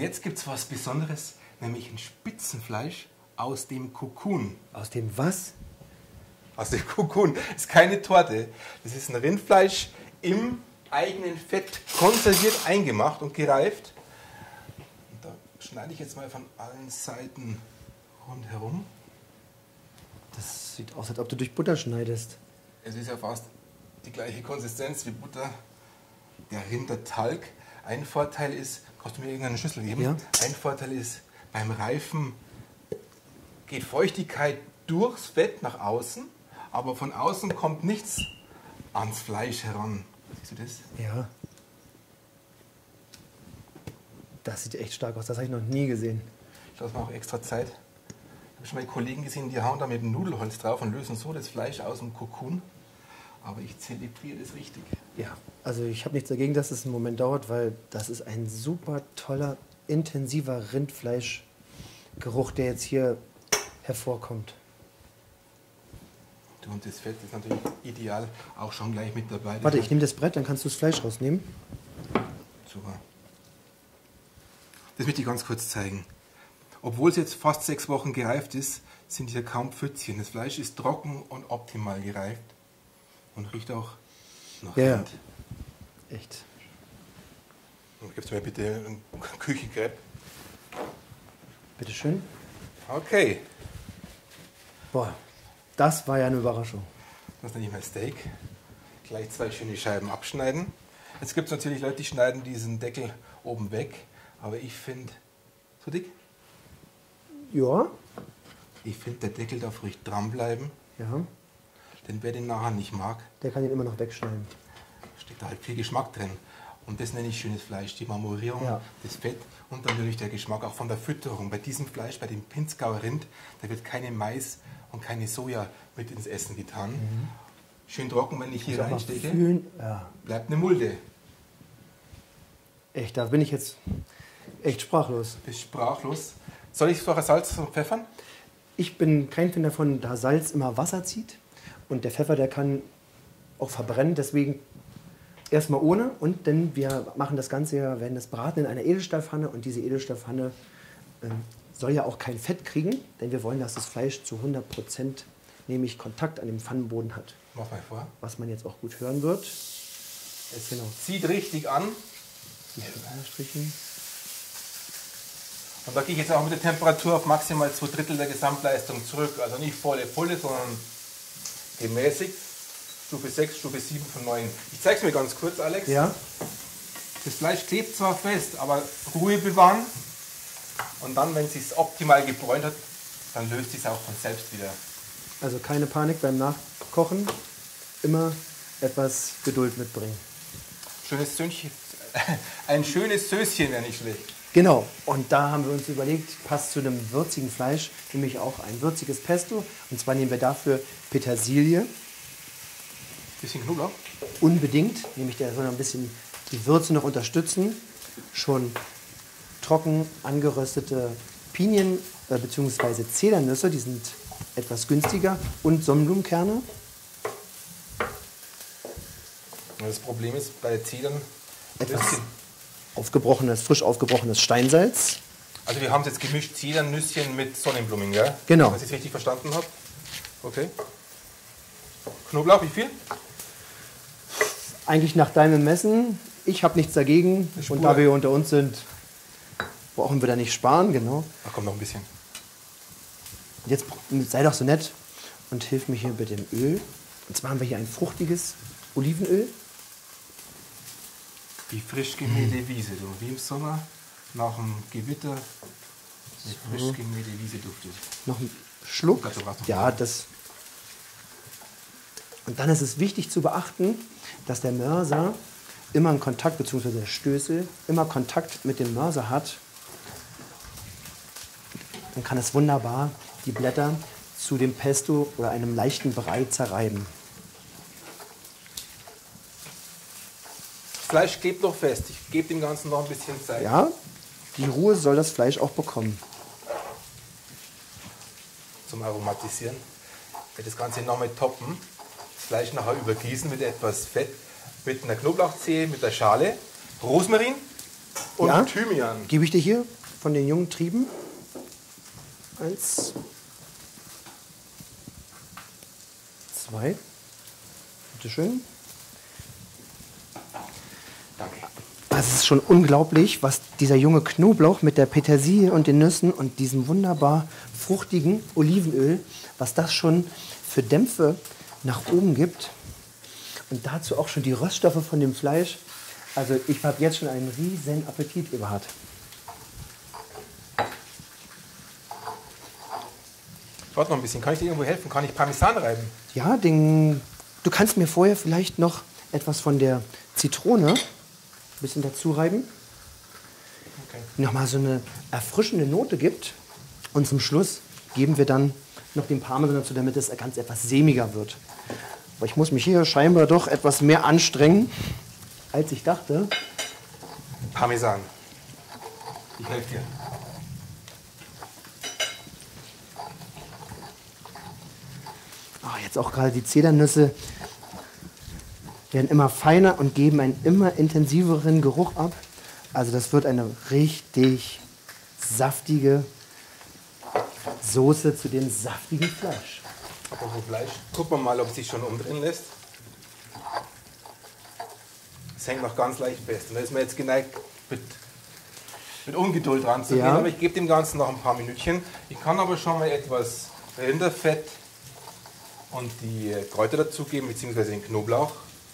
jetzt gibt es was Besonderes, nämlich ein Spitzenfleisch aus dem Kokon. Aus dem was? Aus dem Kokon. Das ist keine Torte. Das ist ein Rindfleisch im eigenen Fett konserviert, eingemacht und gereift. Und da schneide ich jetzt mal von allen Seiten rundherum. Das sieht aus, als ob du durch Butter schneidest. Es ist ja fast die gleiche Konsistenz wie Butter. Der Rindertalg. Ein Vorteil ist, kannst du mir irgendeine Schüssel geben? Ja. Ein Vorteil ist, beim Reifen geht Feuchtigkeit durchs Fett nach außen, aber von außen kommt nichts ans Fleisch heran. Siehst du das? Ja. Das sieht echt stark aus, das habe ich noch nie gesehen. Ich lasse mir auch extra Zeit. Ich habe schon mal Kollegen gesehen, die hauen da mit dem Nudelholz drauf und lösen so das Fleisch aus dem Kokon. Aber ich zelebriere das richtig. Ja, also ich habe nichts dagegen, dass es einen Moment dauert, weil das ist ein super toller, intensiver Rindfleischgeruch, der jetzt hier hervorkommt. Du, und das Fett ist natürlich ideal, auch schon gleich mit dabei. Warte, ich nehme das Brett, dann kannst du das Fleisch rausnehmen. Super. Das möchte ich ganz kurz zeigen. Obwohl es jetzt fast 6 Wochen gereift ist, sind hier kaum Pfützchen. Das Fleisch ist trocken und optimal gereift und riecht auch nach Rind. Echt. Und gibst du mir bitte ein Küchenkrepp? Bitteschön. Okay. Boah, das war ja eine Überraschung. Das nenne ich mal Steak. Gleich 2 schöne Scheiben abschneiden. Jetzt gibt es natürlich Leute, die schneiden diesen Deckel oben weg. Aber ich finde, so dick? Ja. Ich finde, der Deckel darf ruhig dranbleiben. Ja. Denn wer den nachher nicht mag, Der kann ihn immer noch wegschneiden. steckt da halt viel Geschmack drin. Und das nenne ich schönes Fleisch. Die Marmorierung, Ja. das Fett und dann natürlich der Geschmack auch von der Fütterung. Bei diesem Fleisch, bei dem Pinzgauer Rind, da wird keine Mais und keine Soja mit ins Essen getan. Schön trocken, wenn ich hier reinstecke, Fühlen. Ja. bleibt eine Mulde. Echt, da bin ich jetzt echt sprachlos. Bist sprachlos. Soll ich vorher Salz und pfeffern? Ich bin kein Fan davon, da Salz immer Wasser zieht. Und der Pfeffer, der kann auch verbrennen. Deswegen erstmal ohne. Und denn wir machen das Ganze ja, werden das braten in einer Edelstahlpfanne. Und diese Edelstahlpfanne soll ja auch kein Fett kriegen. Denn wir wollen, dass das Fleisch zu 100% nämlich Kontakt an dem Pfannenboden hat. Mach mal vor. Was man jetzt auch gut hören wird. Es Genau. zieht richtig an. Die Strichen. Und da gehe ich jetzt auch mit der Temperatur auf maximal 2/3 der Gesamtleistung zurück. Also nicht volle Pulle, sondern gemäßigt. Stufe 6, Stufe 7 von 9. Ich zeige es mir ganz kurz, Alex. Ja. Das Fleisch klebt zwar fest, aber Ruhe bewahren. Und dann, wenn es sich optimal gebräunt hat, dann löst es sich auch von selbst wieder. Also keine Panik beim Nachkochen. Immer etwas Geduld mitbringen. Schönes Söhnchen. Ein schönes Söschen wäre nicht schlecht. Genau, und da haben wir uns überlegt, passt zu einem würzigen Fleisch, nämlich auch ein würziges Pesto. Und zwar nehmen wir dafür Petersilie. Bisschen Knoblauch. Unbedingt, nämlich der soll ein bisschen die Würze noch unterstützen. Schon trocken angeröstete Pinien bzw. Zedernüsse, die sind etwas günstiger. Und Sonnenblumenkerne. Das Problem ist, bei Zedern Etwas aufgebrochenes, frisch aufgebrochenes Steinsalz. Also wir haben es jetzt gemischt, Zedernüsschen mit Sonnenblumen, gell? Genau. Dass ich es richtig verstanden habe. Okay. Knoblauch, wie viel? Eigentlich nach deinem Messen. Ich habe nichts dagegen. Spur. Und da wir unter uns sind, brauchen wir da nicht sparen, genau. Ach komm, noch ein bisschen. Und jetzt sei doch so nett und hilf mir hier mit dem Öl. Und zwar haben wir hier ein fruchtiges Olivenöl. Wie frisch gemähte Wiese, du. Wie im Sommer nach dem Gewitter eine frisch gemähte Wiese duftet. Noch ein Schluck. Dazu brauchst du noch Ja, mehr. das. Und dann ist es wichtig zu beachten, dass der Mörser immer einen Kontakt, bzw. der Stößel, immer Kontakt mit dem Mörser hat. Dann kann es wunderbar die Blätter zu dem Pesto oder einem leichten Brei zerreiben. Das Fleisch klebt noch fest. Ich gebe dem Ganzen noch ein bisschen Zeit. Ja, die Ruhe soll das Fleisch auch bekommen. Zum Aromatisieren. Ich werde das Ganze noch mal toppen. Das Fleisch nachher übergießen mit etwas Fett, mit einer Knoblauchzehe, mit der Schale, Rosmarin und Ja. Thymian. Gebe ich dir hier? von den jungen Trieben. 1, 2. Bitte schön. Danke. Also es ist schon unglaublich, was dieser junge Knoblauch mit der Petersilie und den Nüssen und diesem wunderbar fruchtigen Olivenöl, was das schon für Dämpfe nach oben gibt. Und dazu auch schon die Röststoffe von dem Fleisch. Also ich habe jetzt schon einen riesen Appetit, Eberhard. Warte noch ein bisschen, kann ich dir irgendwo helfen? Kann ich Parmesan reiben? Ja, du kannst mir vorher vielleicht noch etwas von der Zitrone ein bisschen dazu reiben. Okay. Die nochmal so eine erfrischende Note gibt. Und zum Schluss geben wir dann noch den Parmesan dazu, damit es ganz etwas sämiger wird. Aber ich muss mich hier scheinbar doch etwas mehr anstrengen, als ich dachte. Parmesan. Ich helfe dir. Jetzt auch gerade die Zedernüsse werden immer feiner und geben einen immer intensiveren Geruch ab. Also das wird eine richtig saftige Soße zu dem saftigen Fleisch. Apropos Fleisch. Gucken wir mal, ob es sich schon umdrehen lässt. Es hängt noch ganz leicht fest. Und da ist man jetzt geneigt, mit Ungeduld ranzugehen. Ja. Aber ich gebe dem Ganzen noch ein paar Minütchen. Ich kann aber schon mal etwas Rinderfett und die Kräuter dazugeben, beziehungsweise den Knoblauch.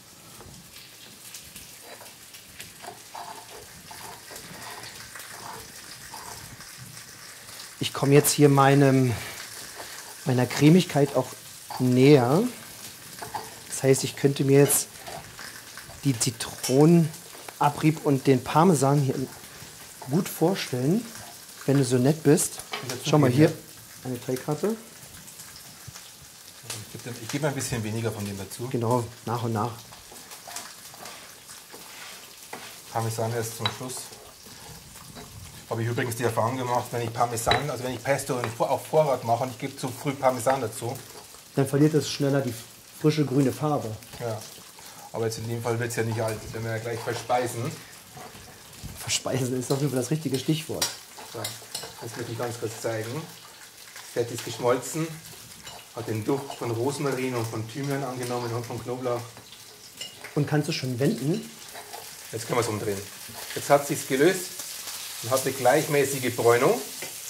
Ich komme jetzt hier meiner Cremigkeit auch näher. Das heißt, ich könnte mir jetzt die Zitronenabrieb und den Parmesan hier gut vorstellen, wenn du so nett bist. Schau mal hier, eine Teigkarte. Ich gebe ein bisschen weniger von dem dazu. Genau, nach und nach. Parmesan erst zum Schluss. Habe ich übrigens die Erfahrung gemacht, wenn ich Parmesan, also wenn ich Pesto auf Vorrat mache und ich gebe zu früh Parmesan dazu. Dann verliert es schneller die frische grüne Farbe. Ja. Aber jetzt in dem Fall wird es ja nicht alt, wenn wir ja gleich verspeisen. Verspeisen ist auf jeden Fall das richtige Stichwort. So, das möchte ich ganz kurz zeigen. Das Fett ist geschmolzen, hat den Duft von Rosmarin und von Thymian angenommen und von Knoblauch. Und kannst du schon wenden? Jetzt können wir es umdrehen. Jetzt hat es sich gelöst und hat eine gleichmäßige Bräunung.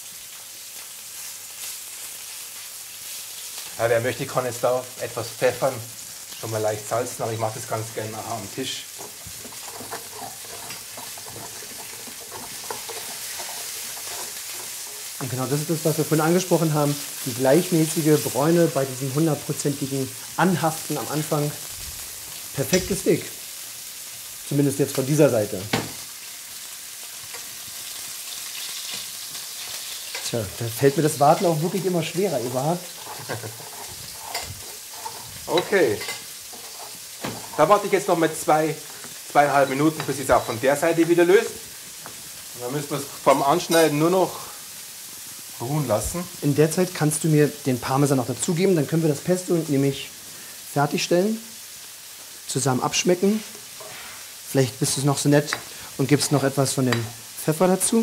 Ja, wer möchte, kann jetzt da etwas pfeffern, schon mal leicht salzen, aber ich mache das ganz gerne nachher am Tisch. Und genau das ist das, was wir vorhin angesprochen haben. Die gleichmäßige Bräune bei diesem 100%igen Anhaften am Anfang. Perfektes Steak. Zumindest jetzt von dieser Seite. Tja, da fällt mir das Warten auch wirklich immer schwerer, Eberhard. Okay. Da warte ich jetzt noch mit 2,5 Minuten, bis es auch von der Seite wieder löst. Und dann müssen wir es vom Anschneiden nur noch ruhen lassen. In der Zeit kannst du mir den Parmesan noch dazugeben, dann können wir das Pesto nämlich fertigstellen, zusammen abschmecken. Vielleicht bist du noch so nett und gibst noch etwas von dem Pfeffer dazu.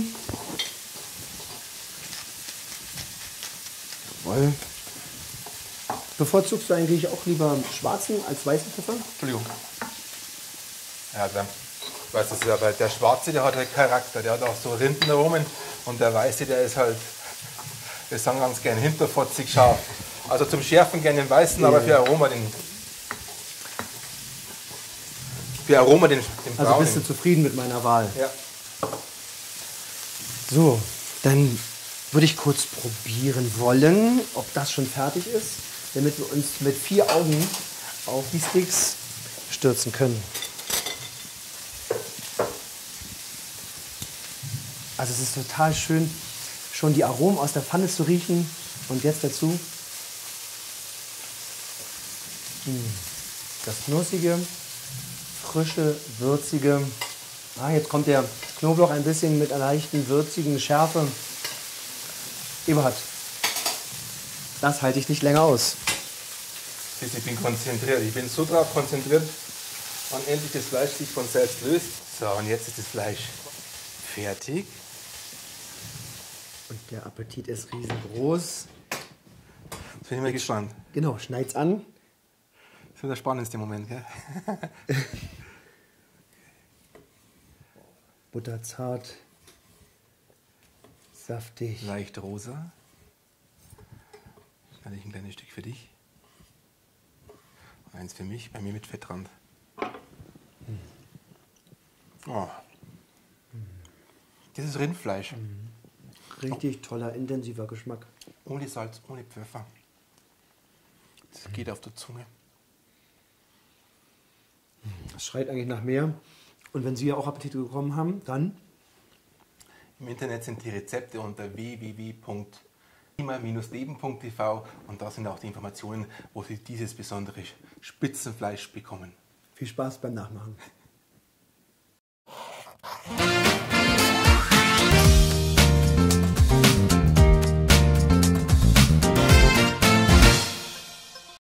Jawohl. Bevorzugst du eigentlich auch lieber schwarzen als weißen Pfeffer? Entschuldigung. Ja, weißt du, aber der Schwarze, der hat halt Charakter, der hat auch so Rindenaromen und der Weiße, der ist halt, wir sagen ganz gern hinterfotzig scharf. Also zum Schärfen gerne den Weißen, aber für Aroma den Braunen. Also bist du zufrieden mit meiner Wahl? Ja. So, dann würde ich kurz probieren wollen, ob das schon fertig ist, damit wir uns mit 4 Augen auf die Sticks stürzen können. Also es ist total schön, schon die Aromen aus der Pfanne zu riechen und jetzt dazu das nussige, frische, würzige. Jetzt kommt der Knoblauch ein bisschen mit einer leichten, würzigen Schärfe. Eberhard, das halte ich nicht länger aus. Ich bin konzentriert. Ich bin so darauf konzentriert, wann endlich das Fleisch sich von selbst löst. So, und jetzt ist das Fleisch fertig. Und der Appetit ist riesengroß. Jetzt bin ich mal gespannt. Genau, schneid's an. Das wird der spannendste Moment, gell? Butterzart, saftig. Leicht rosa. Dann ich ein kleines Stück für dich. Und eins für mich, bei mir mit Fettrand. Oh. Das ist Rindfleisch. Richtig toller, intensiver Geschmack. Ohne Salz, ohne Pfeffer. Das geht auf der Zunge. Das schreit eigentlich nach mehr. Und wenn Sie ja auch Appetit bekommen haben, dann Im Internet sind die Rezepte unter www.klima-leben.tv und da sind auch die Informationen, wo Sie dieses besondere Spitzenfleisch bekommen. viel Spaß beim Nachmachen.